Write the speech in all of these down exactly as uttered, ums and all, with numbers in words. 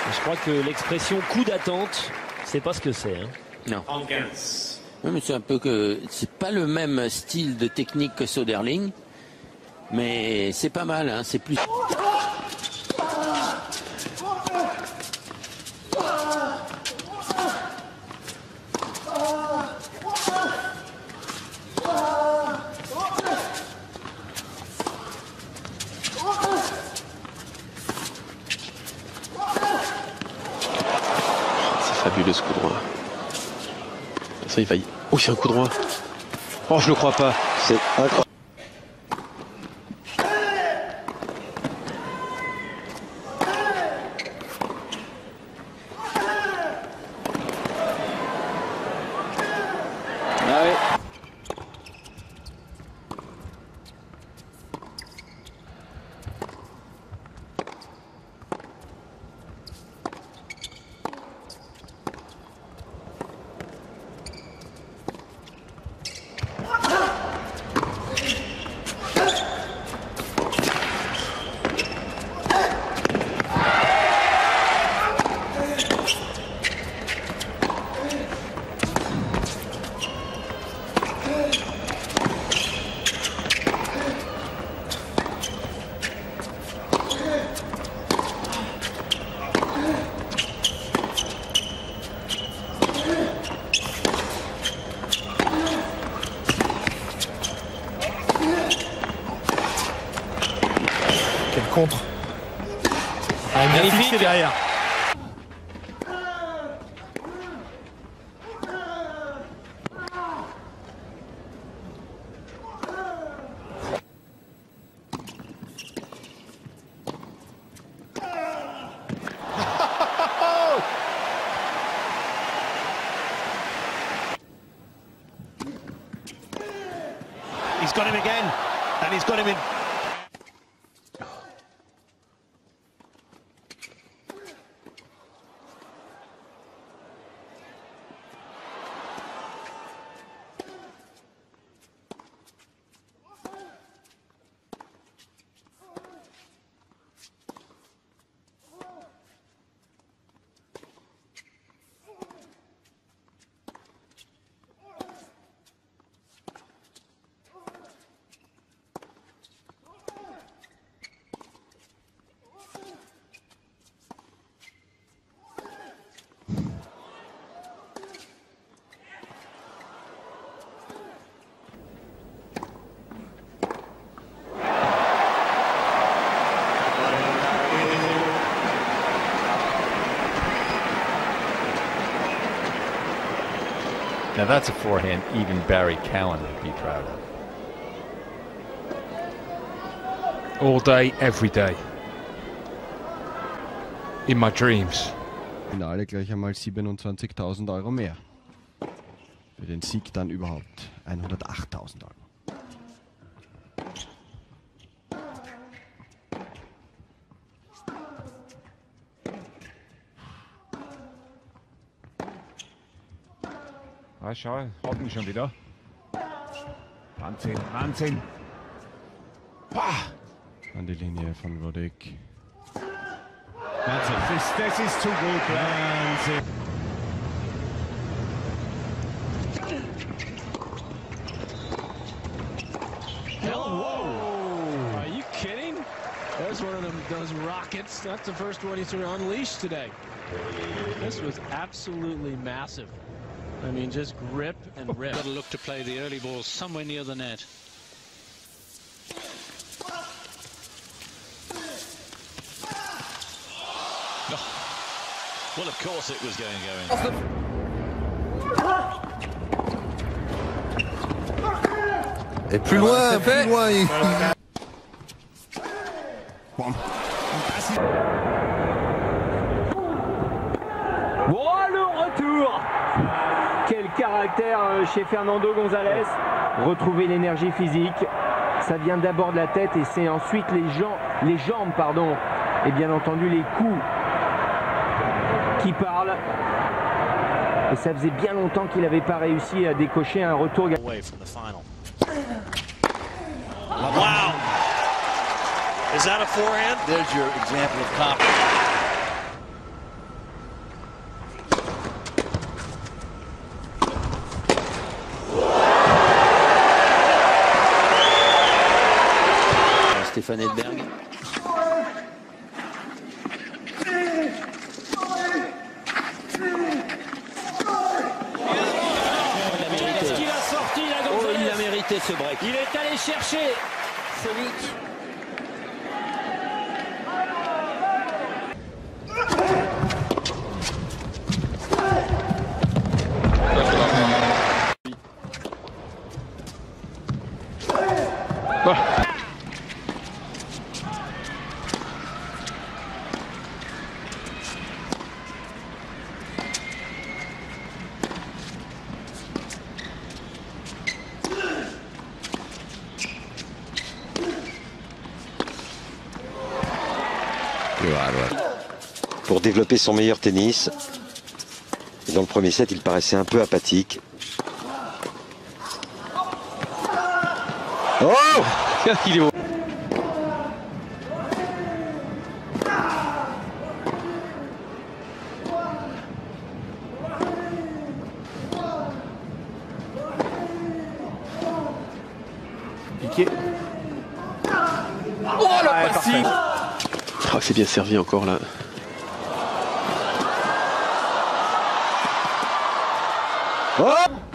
Je crois que l'expression coup d'attente, c'est pas ce que c'est. Hein. Non. Oui, mais c'est un peu que c'est pas le même style de technique que Soderling, mais c'est pas mal. Hein, c'est plus. Fabuleux ce coup droit. Ça il va y... Oh, c'est un coup droit. Oh, je le crois pas. C'est incroyable. Ah ouais. Quel contre. Ah, magnifique derrière. He's got him again, and he's got him in. Now that's a forehand even Barry Cowan would be proud of. All day, every day. In my dreams. Finale gleich einmal siebenundzwanzigtausend Euro mehr. Für den Sieg dann überhaupt hundertachttausend Euro. Ah, schau, hat mich schon wieder. Wahnsinn, Wahnsinn. Bah. An die Linie von Roddick. That's it. This, this is too good. Wahnsinn. Whoa! Are you kidding? There's one of them, those rockets. That's the first one he's unleashed today. This was absolutely massive. I mean, just grip and rip. Got to look to play the early ball somewhere near the net. Oh. Well, of course it was going going. Et plus loin, plus loin. Il... Bon. Oh, le retour! Quel caractère chez Fernando Gonzalez. Retrouver l'énergie physique. Ça vient d'abord de la tête et c'est ensuite les jambes, les jambes pardon, et bien entendu les coups qui parlent. Et ça faisait bien longtemps qu'il n'avait pas réussi à décocher un retour. Away from the final. Wow! Is that a forehand? There's your example of confidence. Van Edberg. Qu'est-ce qu'il a sorti là, Oh, Gonzalez? il a mérité ce break. Il est allé chercher Sonic. Pour développer son meilleur tennis. Et dans le premier set, il paraissait un peu apathique. Oh, il est beau. Piqué. Oh, le passing. Oh, c'est bien servi encore là. oh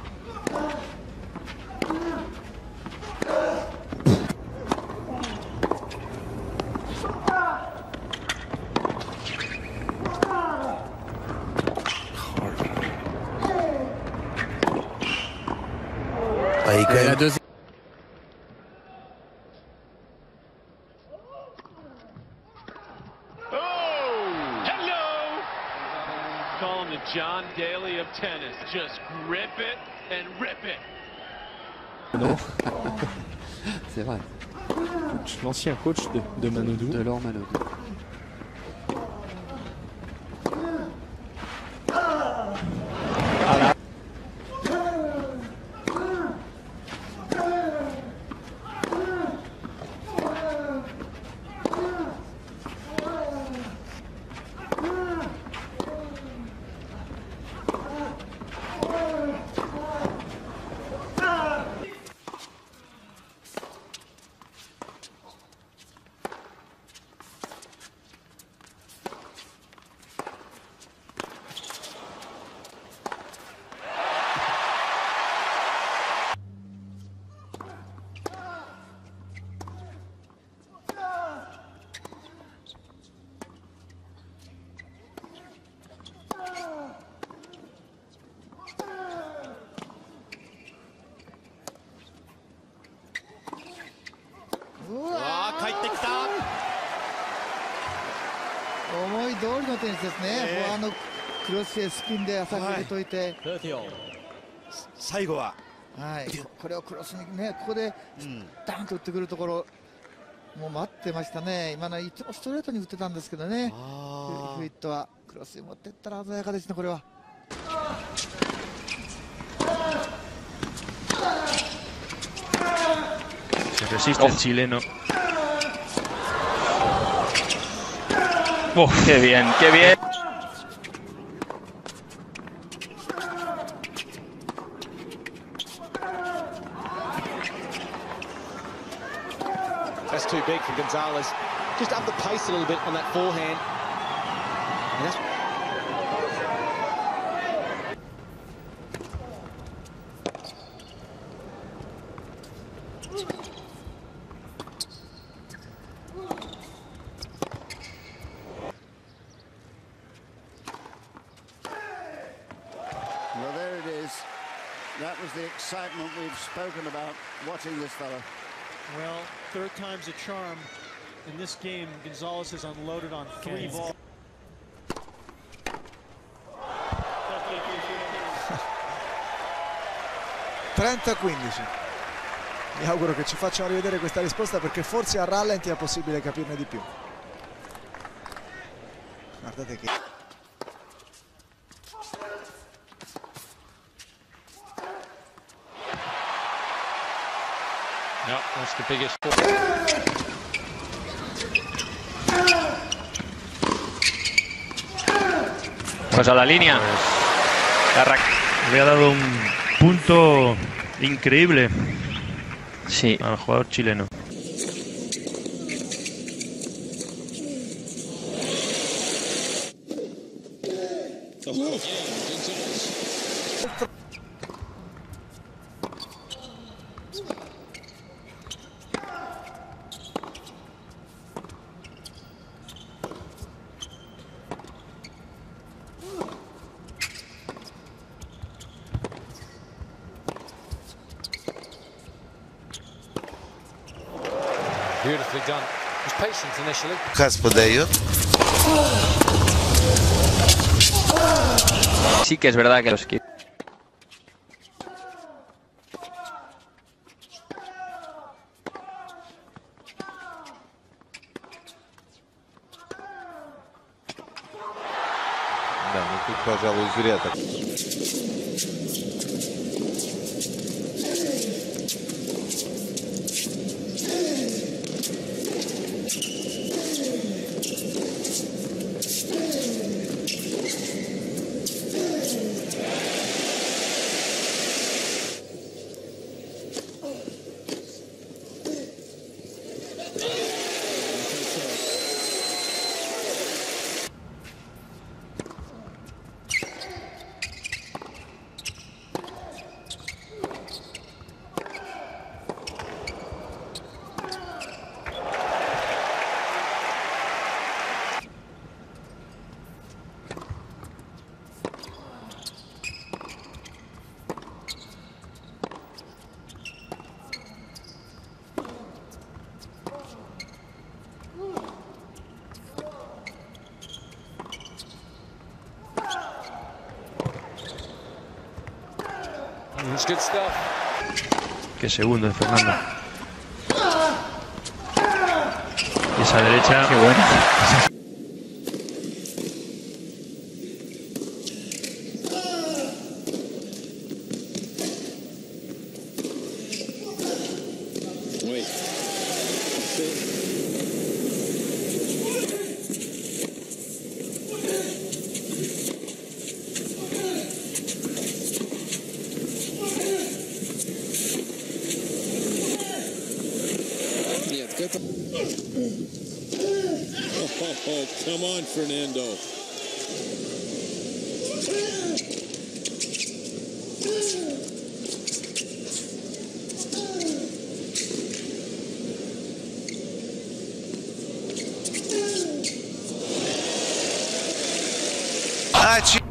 Ah, il est quand même... deuxième. Calling the John Daly of tennis. Just grip it and rip it. Non. C'est vrai. L'ancien coach de, de Manodou. De Laure Manodou. Voilà. Se resiste el chileno. Oh, qué bien, qué bien. That's too big for Gonzalez. Just up the pace a little bit on that forehand. And that's Well, there it is. That was the excitement we've spoken about watching this fella. Well, third time's a charm. In this game, Gonzalez has unloaded on three balls. trenta a quindici. Mi auguro che ci facciano rivedere questa risposta perché forse a rallenti è possibile capirne di più. Guardate che... Yeah, that's the biggest. Pues a la línea. Le ha dado un punto increíble. Sí. Al jugador chileno. Beautifully done. He was patient initially. Хас подает. Sí que es verdad que los que Да, ну тут, пожалуй, зря так. It's good stuff. Qué segundo de Fernando. Y esa derecha. Qué buena. Oh, come on, Fernando. Ah, ci...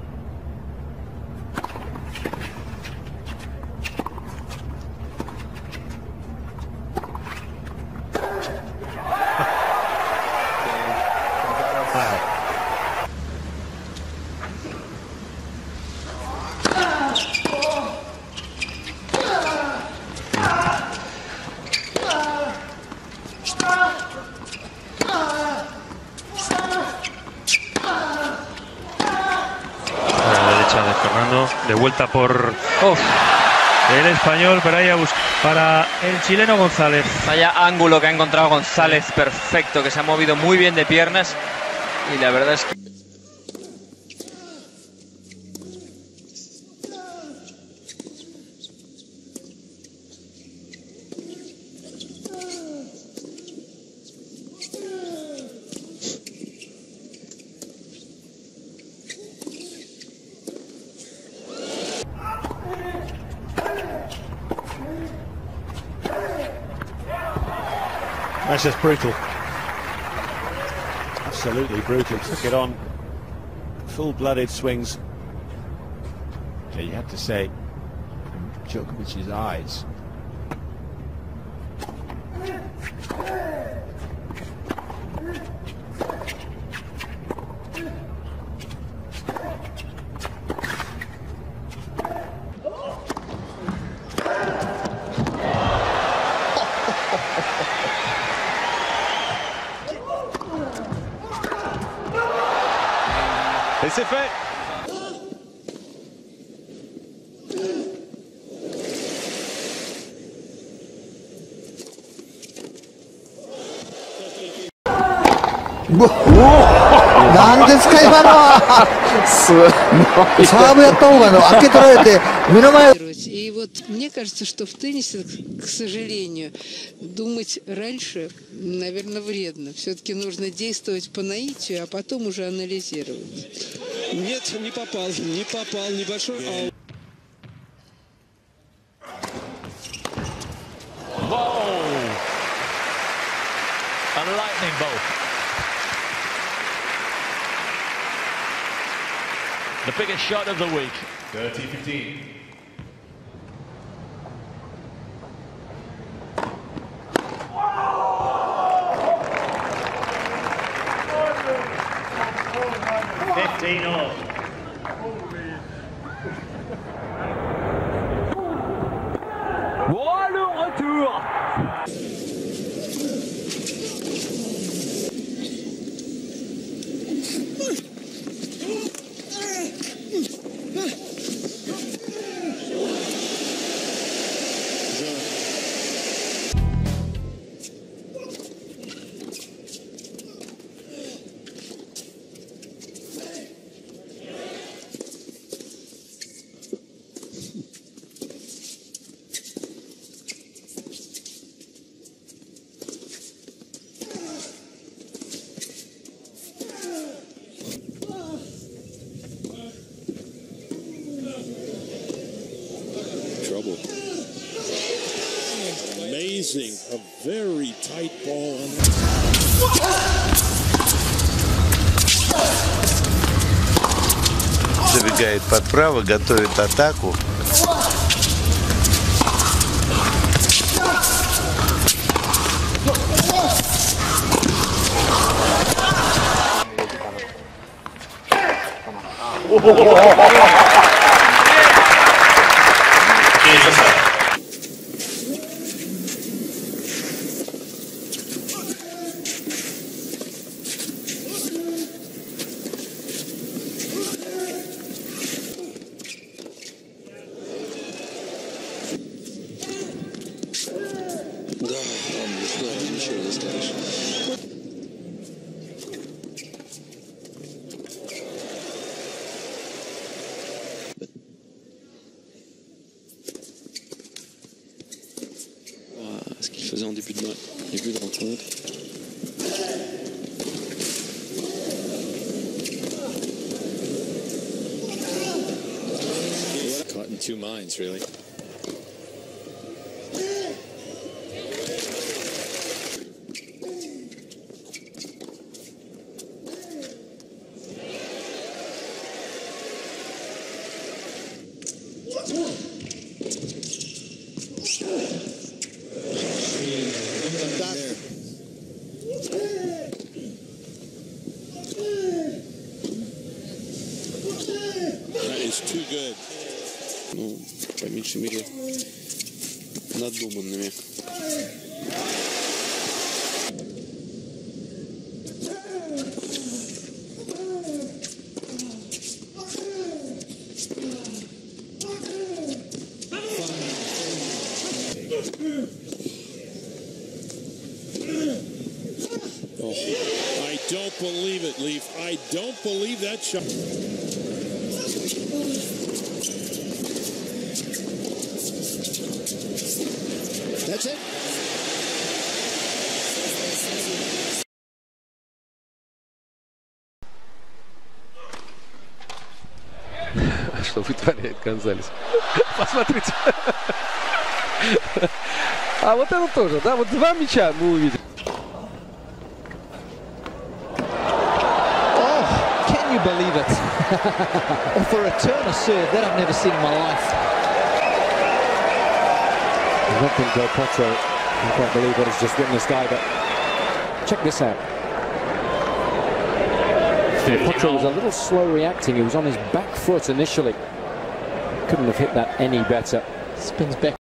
De Fernando, de vuelta por oh, el español, pero ahí a buscar para el chileno González. Vaya ángulo que ha encontrado González, perfecto, que se ha movido muy bien de piernas y la verdad es que That's just brutal. Absolutely brutal. Took it on. Full-blooded swings. Yeah, you have to say, Djokovic's eyes. Et c'est fait. И вот мне кажется, что в теннисе, к сожалению, думать раньше, наверное, вредно. Все-таки нужно действовать по наитию, а потом уже анализировать. Нет, не попал, не попал, небольшой аут. Whoa! A lightning bolt. The biggest shot of the week. thirty fifteen. fifteen all. Oh, le retour! Trouble. Amazing. A very tight ball on that. Забегает под право, готовит атаку. Да, да, ничего не скажешь. Ce qu'il faisait en début de, début de rencontre. Caught in two minds, really. That is too good. Ну, по меньшей мере, надуманными. Oh, I don't believe it, Leaf. I don't believe that shot. That's it. Что вытворяет Гонзалес? Посмотрите. А вот это тоже, да? Вот два мяча мы увидели. Can you believe it? Or for a turner serve, that I've never seen in my life. I don't think Del Potro can quite believe what he's just witnessed either. Check this out. Del Potro was a little slow reacting. He was on his back foot initially. Couldn't have hit that any better. Spins back.